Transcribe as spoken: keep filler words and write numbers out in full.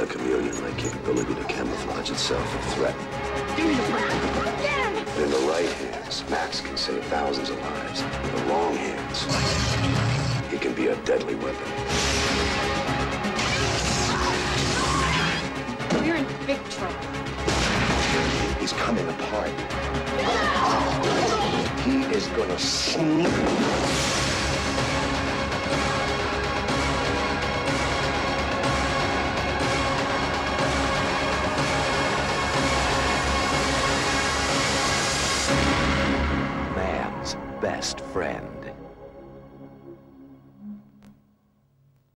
a chameleon-like capability to camouflage itself if threatened. Give me the phone. Get him! But in the right hands, Max can save thousands of lives. In the wrong hands, he can be a deadly weapon. We're in big trouble. He's coming apart. He is gonna sneak. Man's best friend.